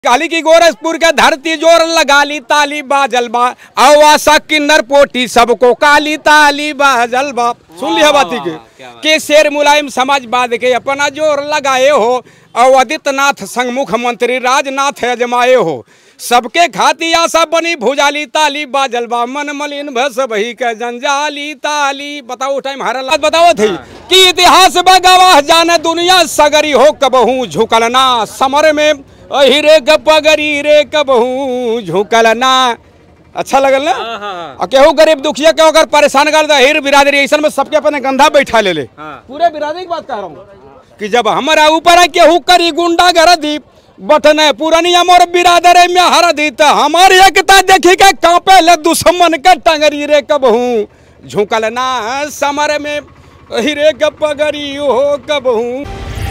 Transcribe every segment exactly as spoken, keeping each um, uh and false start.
काली की गोरखपुर के धरती जोर लगा ली ताली बाजल बा आवासा किन्नर पोटी सबको काली ताली बाजल बा। सुन लिया बाती के के शेर मुलायम समाजवाद के अपना जोर लगाए हो और आदित्यनाथ संग मुख्यमंत्री राजनाथ अजमाए हो सबके खाती आशा बनी भुजाली ताली बाजल बा मन मलिन भस बही के जंजाली ताली। बताओ टाइम हर लात बताओ थी कि इतिहास में गवाह जाने दुनिया सगरी हो कबहू झुकलना समर में अहि रे गपगरी रे कबहू झुकलना। अच्छा लगल ना। और केहू गरीब दुखिया केहू अगर परेशान कर हिर बिरादरी ऐसा में सबके अपने गंधा बैठा ले ले। पूरे बिरादरी की बात कह रहा हूँ कि जब हमारा ऊपर केहू करी गुंडा गर्दी बटन पुरानिया मोर बिरादर में हर दी तो हमारी एकता देखी के कांपे ले दुश्मन के टंगरी रे कबहू झुकलना समर में अहि रे गपगरी हो कबहू।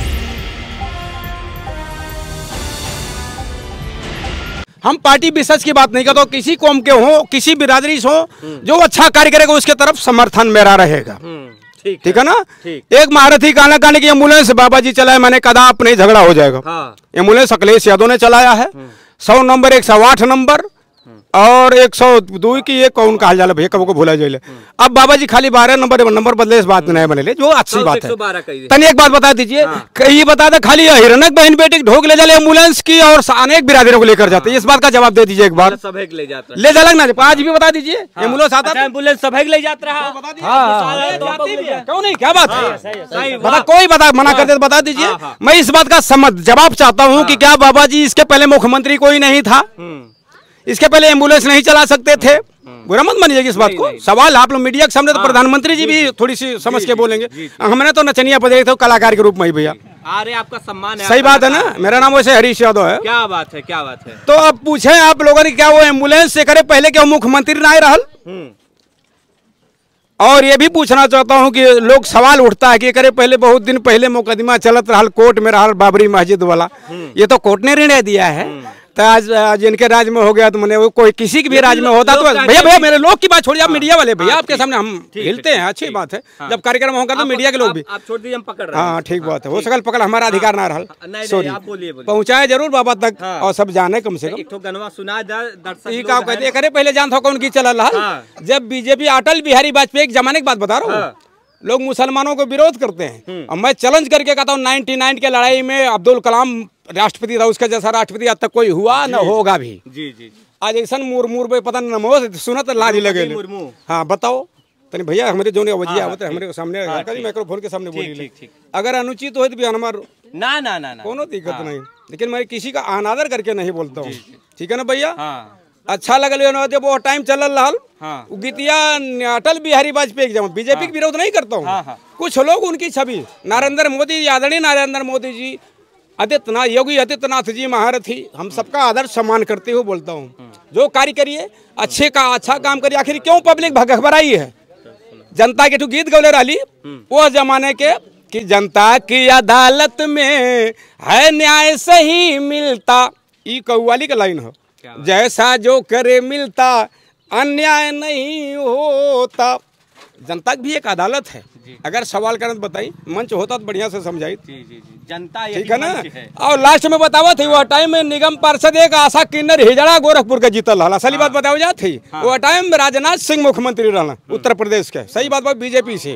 हम पार्टी विशेष की बात नहीं करते, किसी कौम के हो किसी बिरादरी से हो जो अच्छा कार्य करेगा उसके तरफ समर्थन मेरा रहेगा। ठीक ठीक है ना। एक महारथी गाना गाने की एम्बुलेंस बाबा जी चलाए मैंने कदाप नहीं झगड़ा हो जाएगा। एम्बुलेंस अखिलेश यादव ने चलाया है। सौ नंबर एक सौ आठ नंबर और एक सौ दो की एक कौन कहा जाला भैया कब को भूला जाए। अब बाबा जी खाली बारह नंबर नंबर बदले इस बात में नहीं बने जो अच्छी बात है। तनी एक बात बता दीजिए ये बता दे खाली हिरनक बहन बेटी ढोक ले जाए एम्बुलेंस की और अनेक बिरादरों को लेकर जाते हैं इस बात का जवाब दे दीजिए एक बार। ले जाता ले जा ना आज भी बता दीजिए एम्बुलेंस आता एम्बुलेंस सब ले जाता है क्यों नहीं क्या बात है बता कोई बता मना कर दे बता दीजिए। मैं इस बात का समझ जवाब चाहता हूँ कि क्या बाबा जी इसके पहले मुख्यमंत्री कोई नहीं था इसके पहले एम्बुलेंस नहीं चला सकते थे। बुरा मत मानिएगा इस बात को सवाल आप लोग मीडिया के सामने तो प्रधानमंत्री जी भी थोड़ी सी समझ के बोलेंगे। हमने तो नचनिया पदे थे कलाकार के रूप में ही भैया। अरे आपका सम्मान है सही बात है ना। मेरा नाम वैसे हरीश यादव है। क्या बात है क्या बात है। तो अब पूछे आप लोगों ने क्या वो एम्बुलेंस से करे पहले क्या मुख्यमंत्री ना रहल। और ये भी पूछना चाहता हूँ कि लोग सवाल उठता है कि करे पहले बहुत दिन पहले मुकदमा चलत रहा कोर्ट में रहा बाबरी मस्जिद वाला ये तो कोर्ट ने निर्णय दिया है। तो आज आज इनके राज में हो गया तो मैंने वो कोई किसी के भी राज में होता तो भैया भैया मेरे लोग की बात छोड़िए आप मीडिया वाले भैया आपके सामने हम हिलते हैं अच्छी बात है। जब कार्यक्रम होगा तो मीडिया के लोग भी आप छोड़ दीजिए हम पकड़ रहे हैं। हाँ ठीक बात है वो सकल पकड़ हमारा अधिकार ना रहा सॉरी पहुँचाए जरूर बाबा तक और सब जाने कम से कम गनवा सुना दर्शक कहते करे पहले जान था कौन की चल रहा जब बीजेपी अटल बिहारी वाजपेयी के जमाने की बात बता रहा हूँ लोग मुसलमानों को विरोध करते हैं और मैं चैलेंज करके कहता हूँ नाइन्टी नाइन के लड़ाई में अब्दुल कलाम राष्ट्रपति था उसका जैसा राष्ट्रपति आज तक कोई हुआ न होगा भी। जी जी आज ऐसा मुरमुर पे पता नमो सुनत लाज लगे। हाँ बताओ तनी भैया हमारे जो वजिया होते हमारे सामने माइक्रोफोन के सामने बोली अगर अनुचित हो तो हमार ना ना ना कोनो दिक्कत नहीं लेकिन मैं किसी का अनादर करके नहीं बोलता हूँ ठीक है ना भैया। अच्छा लगल जब वो टाइम चल रहा गीतिया अटल बिहारी वाजपेयी जब बीजेपी का विरोध नहीं करता हूँ कुछ लोग उनकी छवि नरेंद्र मोदी आदरणीय नरेंद्र मोदी जी आदित्यनाथ योगी आदित्यनाथ जी महारथी हम सबका आदर सम्मान करते हुए बोलता हूँ जो कार्य करिए अच्छे का अच्छा काम करिए। आखिर क्यों पब्लिक घबराई है जनता के गीत गौले रही वो जमाने के कि जनता की अदालत में है न्याय सही मिलता ई कव्वाली का लाइन हो जैसा जो करे मिलता अन्याय नहीं होता। जनता की भी एक अदालत है अगर सवाल करना तो बताई मंच होता तो बढ़िया से समझाई जनता ठीक है ना। और लास्ट में बतावा थी वो टाइम में निगम पार्षद एक आशा किन्नर हिजड़ा गोरखपुर का जीतल रहा असली बात बताओ जा थी वो टाइम राजनाथ सिंह मुख्यमंत्री रहना उत्तर प्रदेश के सही बात बीजेपी से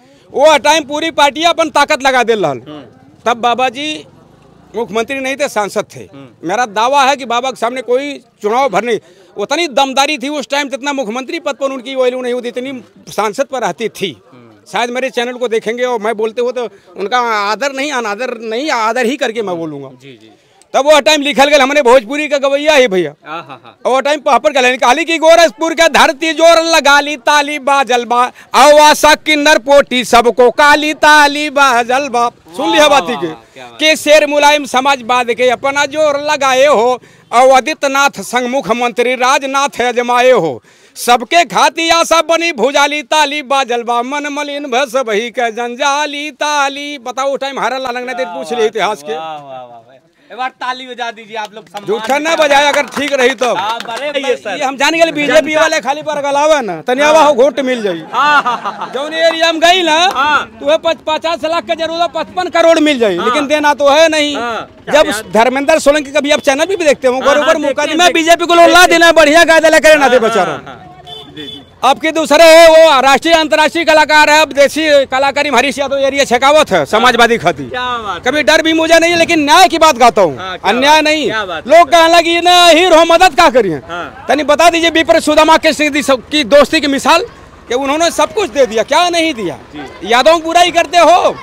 वो टाइम पूरी पार्टी अपन ताकत लगा दे रहा तब बाबा जी मुख्यमंत्री नहीं थे सांसद थे। मेरा दावा है कि बाबा के सामने कोई चुनाव भरने उतनी दमदारी थी उस टाइम जितना मुख्यमंत्री पद पर उनकी वैल्यू नहीं होती इतनी सांसद पर रहती थी। शायद मेरे चैनल को देखेंगे और मैं बोलते हो तो उनका आदर नहीं अनादर नहीं आदर ही करके मैं बोलूँगा। जी जी तब वो टाइम लिखल गया हमने भोजपुरी का गवैया है भैया वो टाइम पापड़ का काली की गोरखपुर के धरती जोर लगा ली ताली बाजल बा आवासा किन्नर पोटी सबको काली ताली बाजल बा। सुन लिया बाती के के शेर मुलायम समाजवाद के अपना जोर लगाए हो और आदित्यनाथ संग मुख्यमंत्री राजनाथ अजमाए हो सबके खाती आशा बनी भुजाली ताली बाजल बा मन मलिन भस बही के जंजाली ताली। बताओ टाइम हरा लगना पूछ लिया इतिहास के एक बार ताली बजा दीजिए आप लोग। सम्मान जूठा ना बजाए अगर ठीक रही तो। हाँ, बड़े ये सर। ये हम जान गए बीजेपी वाले खाली पर गलावा ना तनियावा हो घोट मिल जाई। जौन एरिया में गई ना तो पचास लाख का जरूरत पचपन करोड़ मिल जाये, लेकिन देना तो है नहीं। जब धर्मेंद्र सोलंकी कभी आप चैनल भी देखते हो बरोबर मुकदमा बीजेपी को ला देना बढ़िया कायदा करे ना दे बेचारा। आपके दूसरे है वो राष्ट्रीय अंतर्राष्ट्रीय कलाकार है, अब देसी कलाकारी हरीश यादव एरिया शेखावत है समाजवादी खाती। कभी डर भी मुझे नहीं है, लेकिन न्याय की बात कहता हूँ, अन्याय नहीं। लोग कहने लगे ना हीरो मदद क्या करिए। तनी बता दीजिए विप्र सुदामा की दोस्ती की मिसाल कि उन्होंने सब कुछ दे दिया, क्या नहीं दिया। यादव बुराई करते हो,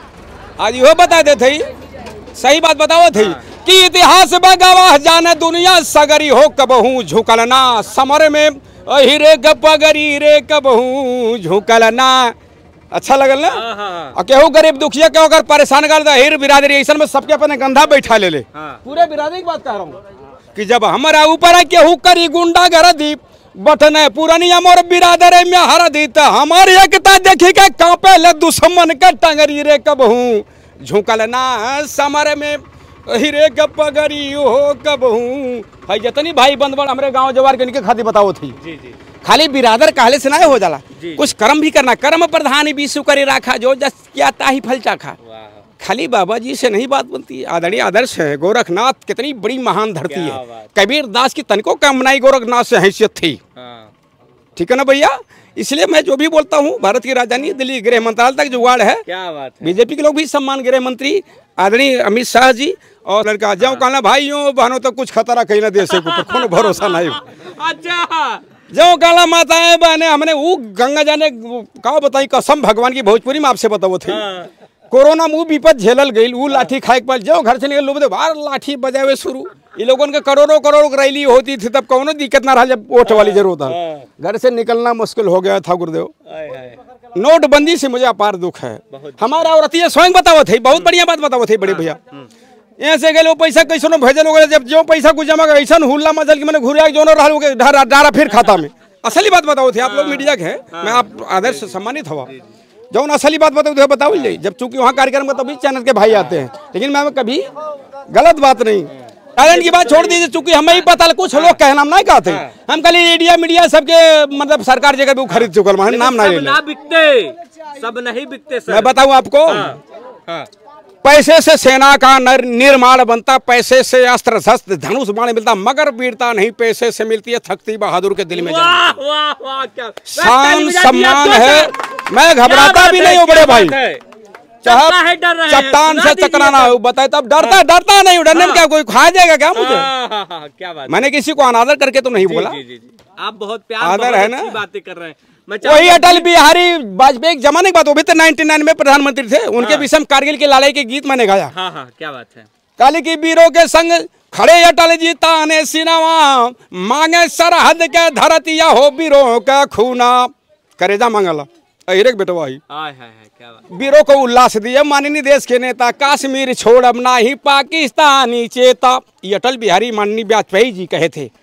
आज यो बता देते सही बात बताओ थी कि इतिहास में गवाह जाने दुनिया सगरी हो कबहू झुकलना समर में रे गपगरी रे कबहू झुकलना। अच्छा लगल ना। और केहू गरीब दुखिया केहू अगर परेशान कर दे हिर बिरादरी ऐसा में सबके अपने गंधा बैठा ले ले। पूरे बिरादरी की बात कह रहा हूँ कि जब हमारा ऊपर केहू करी गुंडा घर दी बटन पुरानी मोर बिरादर में हर दी तो हमारी एकता देखी के कांपे ले दुश्मन के टंगरी रे कबहू झुकलना समर में हीरे गपगरी हो कबहू। भाई जितनी भाई बंधुआ हमारे गांव जवार के इनके खातिर बताओ थी। जी जी। खाली बिरादर कहले से ना हो जाला, कुछ कर्म भी करना। कर्म प्रधान विश्व करे राखा जो जस क्या ताही फल चाखा। खाली बाबा जी से नहीं बात बनती है। आदरणीय आदर्श है गोरखनाथ कितनी बड़ी महान धरती है। कबीर दास की तनिको कम नहीं गोरखनाथ से हैसियत थी। ठीक है ना भैया। इसलिए मैं जो भी बोलता हूँ भारत की राजधानी दिल्ली गृह मंत्रालय तक जुगाड़ है। क्या बात है। बीजेपी के लोग भी सम्मान गृह मंत्री आदरणीय अमित शाह जी और लड़का जाओ कहना भाइयों बहनों तो कुछ खतरा कहीं ना देश के ऊपर कोनो भरोसा नहीं। अच्छा जो कहना माताएं बहने हमने वो गंगा जाने का बताई कसम भगवान की भोजपुरी में आपसे बताओ थे। कोरोना मुँह विपद झेलल गई वो लाठी खाए के पास जो घर से निकल लोग बाहर लाठी बजावे शुरू। ये लोगों के करोड़ों करोड़ रैली होती थी तब कौनो दिक्कत ना रहा जब वोट वाली जरूरत है। घर से निकलना मुश्किल हो गया था गुरुदेव। नोटबंदी से मुझे अपार दुख है। हमारा औरतिया स्वयं बताओ थे बहुत बढ़िया बात बताओ थे बड़े भैया। यहाँ से गए पैसा कैसे भेजल हो गए जब जो पैसा कुछ जमा ऐसा हुल्ला मचल की मैंने घुरिया जो रहा डारा फिर खाता में। असली बात बताओ थे आप लोग मीडिया के हैं मैं आप आदर्श सम्मानित हवा जो असली बात बताओ थे बताओ ले जब चूंकि वहाँ कार्यक्रम में तभी चैनल के भाई आते हैं, लेकिन मैं कभी गलत बात नहीं टैलेंट की बात छोड़ दीजिए। चूंकि हमें ही पता कुछ लोग कहना नहीं कहते हम कल मीडिया मीडिया सबके मतलब सरकार जगह भी खरीद चुकल नाम नहीं बिकते सब नहीं बिकते। मैं बताऊं आपको पैसे से सेना का निर्माण बनता, पैसे से अस्त्र शस्त्र धनुष बाण मिलता, मगर वीरता नहीं पैसे से मिलती है। थकती बहादुर के दिल में वाह, वाह, वाह, क्या शान सम्मान है। मैं घबराता भी नहीं हूँ बड़े भाई, चाहे चट्टान से टकराना हो बताए तब डरता डरता नहीं। डरने में क्या कोई खा जाएगा क्या मुझे। क्या बात मैंने किसी को अनादर करके तो नहीं बोला। आप बहुत प्यार आदर है ना बातें कर रहे हैं। वही अटल बिहारी वाजपेयी जमाने की बात वो भी तो नाइनटी नाइन में प्रधानमंत्री थे। उनके विषम कारगिल की लड़ाई के गीत मैंने गाया। हाँ हाँ क्या बात है। काली की वीरों के संग खड़े अटल जी ताने सिनावा मांगे सरहद के धरतिया हो वीरों का खूना करेजा मांगला अहिरेक बेटवा ही वीरों को उल्लास दिया माननीय देश के नेता कश्मीर छोड़ अब ना ही पाकिस्तानी चेता। ये अटल बिहारी माननीय वाजपेयी जी कहे थे।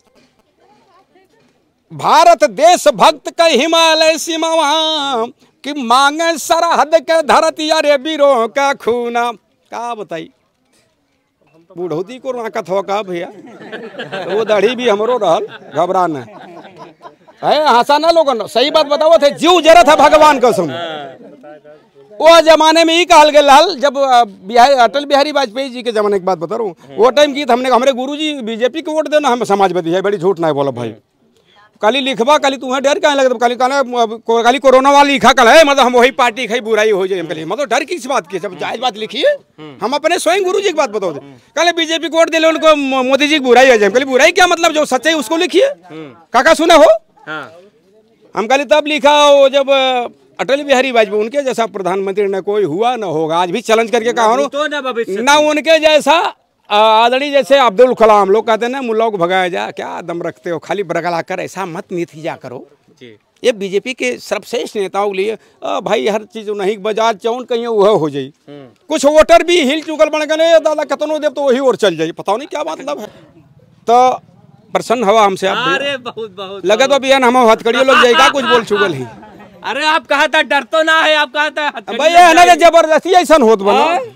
भारत देश भक्त का हिमालय सीमा कि मांगे सरहद के धरती अरे वीरों का खूना। का बताई बूढ़ौती को राकत हो का भैया वो दाढ़ी भी हमरो रहल घबराना है हंसा ना लोगन सही बात बताओ थे जीव जरा था भगवान कसम। वो जमाने में ही कहल गया जब बिहारी अटल बिहारी वाजपेयी जी के जमाने की बात बता रहा हूँ। वो टाइम गीत हमने हमारे गुरुजी बीजेपी को वोट देना हम समाजवादी है बड़ी झूठ ना बोला भाई। काली लिखवा काली तुम्हें डर क्या लगता काली काली काली कोरोना वाला लिखा कल है मतलब हम वही पार्टी खाई बुराई हो जाए हम मतलब डर किस बात की जब जायज बात लिखी है हम अपने स्वयं गुरु जी की बात बताओ कल बीजेपी को वोट दे उनको मोदी जी की बुराई हो जाए कल बुराई क्या मतलब जो सच्चाई उसको लिखिए काका सुने हो। हम कल तब लिखा हो जब अटल बिहारी वाजपेयी उनके जैसा प्रधानमंत्री न कोई हुआ न होगा। आज भी चैलेंज करके कहा ना उनके जैसा आदरणीय जैसे अब्दुल कलाम लोग कहते हैं ना मुल्ला को भगाया जा क्या दम रखते हो खाली बरगला कर ऐसा मत नीतिजा करो। ये बीजेपी के सर्वश्रेष्ठ नेताओं के लिए भाई हर चीज नहीं बाजार चौन कहीं वह हो जाये कुछ वोटर भी हिल चुकल बन गए दादा कतनो देव तो वही और चल जाये पता नहीं क्या मतलब है। तो प्रसन्न हवा हमसे आप अरे बहुत बहुत लगा तो बिहान हम हथकड़ियों लोग जाएगा कुछ बोल चुकल ही। अरे आप कहा था डर तो ना है आप कहा था भाई है ना जबरदस्ती ऐसा होत बना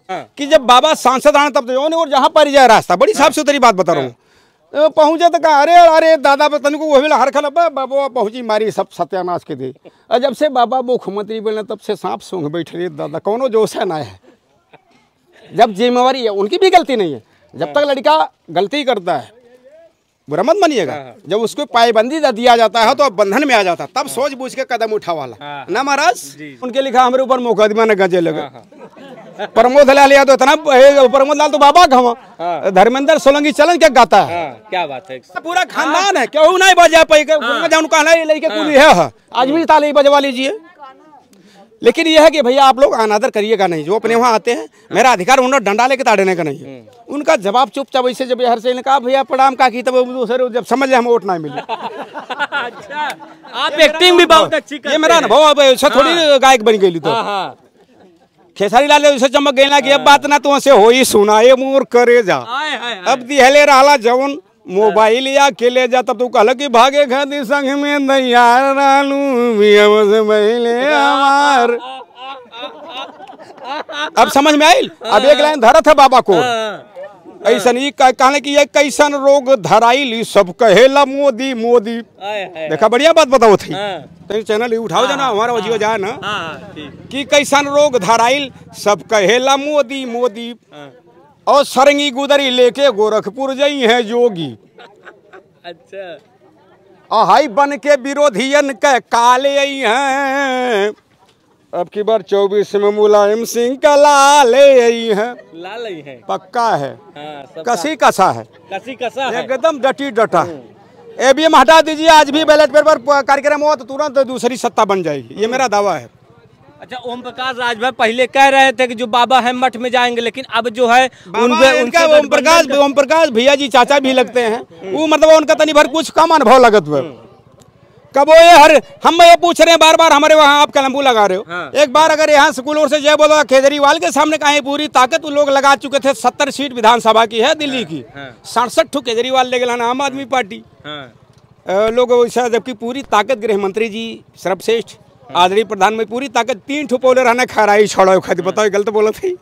कि जब बाबा सांसद आने तब तो और जहाँ पर जाए रास्ता बड़ी साफ सुथरी बात बता रहा हूँ, पहुंचे तो कहा अरे अरे दादा तन को वही हर खल बाबा पहुंची मारी सब सत्यानाश के दे। और जब से बाबा मुख्यमंत्री बने तब से सांप सूंघ बैठे दादा कौनो जोश है ना है। जब जिम्मेवारी है उनकी भी गलती नहीं है, जब तक लड़का गलती करता है बुरा मत मानिएगा, जब उसको पाबंदी दिया जाता है तो अब बंधन में आ जाता है तब सोच बूझ के कदम उठा वाला ना महाराज। उनके लिखा हमारे ऊपर मुकदमा न गजे लगे। प्रमोद लाल यादव इतना प्रमोद लाल तो बाबा का धर्मेंद्र सोलंकी चलन क्या गाता है, क्या बात है, पूरा खानदान है, क्यों नहीं बजा पाई लेके कुल है, आज भी ताली बजवा लीजिए। लेकिन यह है कि भैया आप लोग अनादर करिएगा नहीं, जो अपने वहाँ आते हैं मेरा अधिकार उन्होंने डंडा लेके ताड़ने का नहीं है। उनका जवाब चुपचाप ऐसे जब हर से ने कहा भैया प्रणाम का की तब दूसरे जब समझ ले हम वोट ना मिले। अच्छा, आप एक्टिंग भी बहुत अच्छी करते हैं। ये मेरा अनुभव अब ऐसा थोड़ी गायक बन गई तो खेसारी लाल ऐसे चमक गई ना कि अब बात ना तो से हो ही सुना ये मोर करे जा। अब दिहले रहला जवन मोबाइल या के ले जा तब तू कहल कि भागे खाती संग में नैयार रालू हमार। अब समझ में आई। अब एक लाइन धरा था बाबा को ऐसन ही कहने की ये कैसन रोग धराइली सब कहेला मोदी मोदी। देखा बढ़िया बात बताओ थी तो चैनल ही उठाओ जाना हमारा वजियो जाए ना कि कैसन रोग धराइल सब कहेला मोदी मोदी और सरंगी गुदरी लेके गोरखपुर जई है योगी। अच्छा हाई बन के विरोधियन के काले आई हैं अब की बार चौबीस में मुलायम सिंह का लाल आई है, लाल आई है पक्का है। हाँ, कसी कसा है, कसी कसा है एकदम डटी डटा। एबीएम हटा दीजिए आज भी बैलेट पेपर कार्यक्रम हो तो तुरंत दूसरी सत्ता बन जाएगी, ये मेरा दावा है। अच्छा ओम प्रकाश राजभर पहले कह रहे थे कि जो बाबा है मठ में जाएंगे, लेकिन अब जो है उनके उनका ओम प्रकाश ओम प्रकाश भैया जी चाचा भी लगते हैं, वो मतलब उनका तनी भर कुछ कम अनुभव लगत हुआ। कब ये हर हम ये पूछ रहे हैं बार बार हमारे वहाँ आप कलम्बू लगा रहे हो। हाँ। एक बार अगर यहाँ स्कूलों से जय बोला केजरीवाल के सामने कहीं पूरी ताकत लोग लगा चुके थे। सत्तर सीट विधानसभा की है दिल्ली की, सड़सठ ठो केजरीवाल ले गया आम आदमी पार्टी लोग वैसा, जबकि पूरी ताकत गृह मंत्री जी सर्वश्रेष्ठ आदरणीय प्रधानमंत्री पूरी ताकत तीन ठो पोले रहना खराई छोड़ो खाती बताओ गलत बोला थी।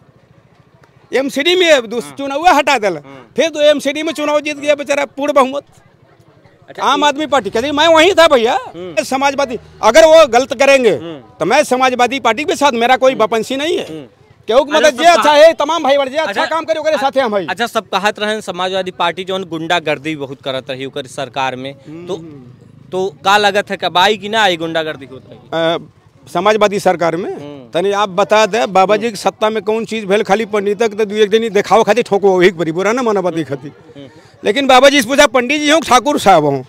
एमसीडी में चुनाव हटा दिल, फिर तो एमसीडी में चुनाव जीत गया बेचारा पूर्ण बहुमत। अच्छा, आम आदमी पार्टी कहती मैं वहीं था भैया। समाजवादी अगर वो गलत करेंगे तो मैं समाजवादी पार्टी के साथ, मेरा कोई बपंसी नहीं है क्योंकि मतलब जे अच्छा है तमाम भाई बड़े अच्छा, अच्छा काम करे ओकरे साथे हम भाई। अच्छा सब कहत रहे समाजवादी पार्टी जो गुंडागर्दी बहुत करत रही ओकर सरकार में, तो तो का लगत है कबाई की ना आई गुंडागर्दी होत रही समाजवादी सरकार में। तनी आप बता दे बाबा जी की सत्ता में कौन चीज भेल, खाली पंडितक तो एक दिन दिखाओ खाती ठोको वही बड़ी बुरा ना मानवती खाती। लेकिन बाबा जी से पूछा पंडित जी हूँ ठाकुर साहब हूँ,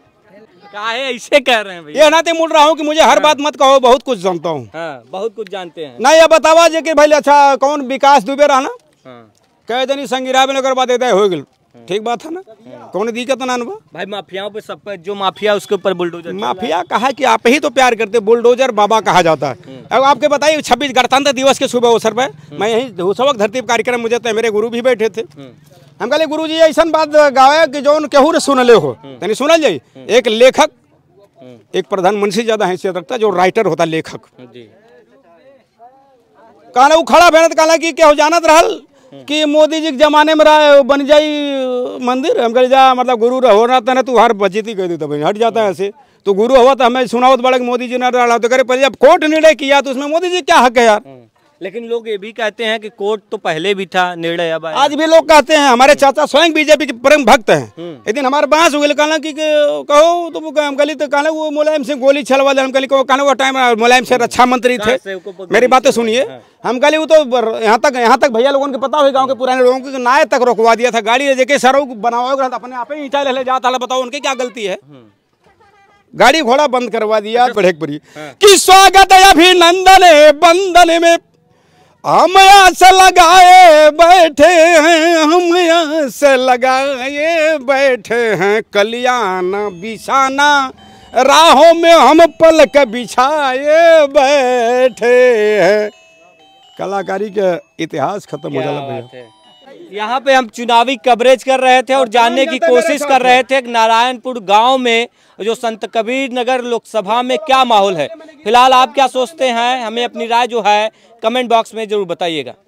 काहे ऐसे कह रहे हैं भैया? ये नाते मुड़ रहा हूँ कि मुझे हर बात मत कहो, बहुत कुछ जानता हूँ। हाँ, बहुत कुछ जानते हैं ना। ये बतावा जे कि भाई अच्छा कौन विकास दुबे रहना कह देनी संगिरा में बाद हो गई, ठीक बात है ना, कौन दिक्कत ना भाई। माफियाओं पे सब पे जो माफिया उसके ऊपर बुलडोजर, माफिया कहा कि आप ही तो प्यार करते, बुलडोजर बाबा कहा जाता है। अब आपके बताइए छब्बीस गणतंत्र दिवस के सुबह अवसर पे मैं यही सबक धरती कार्यक्रम मुझे तो मेरे गुरु भी बैठे थे। हम कहले गुरु जी ऐसा बात गावे कि जो केहू सुनले हो तनी सुनल जाई। एक लेखक एक प्रधानमंत्री ज्यादा हैसियत रखता जो राइटर होता लेखक, कहना वो खड़ा भेड़ कहना कि केहू जानत रहल कि मोदी जी के जमाने में रहा बन जाई मंदिर। हम कह जा मतलब गुरु रहो ना तो तू हर बचती कह दी तो भाई हट जाता है ऐसे, तो गुरु हुआ तो हमें सुनाओ तो बड़ा मोदी जी ने रहा तो करे पहले जब कोर्ट निर्णय किया तो उसमें मोदी जी क्या हक है यार। लेकिन लोग ये भी कहते हैं कि कोर्ट तो पहले भी था निर्णय अब आज भी लोग कहते हैं। हमारे चाचा स्वयं बीजेपी के परम भक्त हैं। एक दिन हमारे बांस हुए कहना कि कहो तो हम कहली तो कहना वो मुलायम सिंह गोली चलवा दे, हम कहली कहना वो टाइम मुलायम सिंह रक्षा मंत्री थे। मेरी बातें सुनिए, हम कहली वो तो यहाँ तक यहाँ तक भैया लोगों को पता हो गाँव के पुराने लोगों को नाय तक रोकवा दिया था, गाड़ी लेके सर बनाओ अपने आप ही ईंटा ले जाता है। बताओ उनकी क्या गलती है, गाड़ी घोड़ा बंद करवा दिया बढ़े पड़ी कि स्वागत अभिनंदन बंदन में हम आस लगाए बैठे हैं, हम आस लगाए बैठे हैं, कल्याण बिछाना राहों में हम पलक बिछाए बैठे हैं। कलाकारी का इतिहास खत्म हो जाला भैया। यहाँ पे हम चुनावी कवरेज कर रहे थे और जानने की कोशिश कर रहे थे नारायणपुर गांव में जो संत कबीर नगर लोकसभा में क्या माहौल है। फिलहाल आप क्या सोचते हैं, हमें अपनी राय जो है कमेंट बॉक्स में जरूर बताइएगा।